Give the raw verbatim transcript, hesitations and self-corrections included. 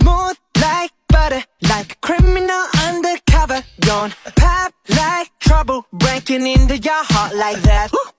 smooth like butter, like a criminal undercover. Don't pop like trouble, breaking into your heart like that.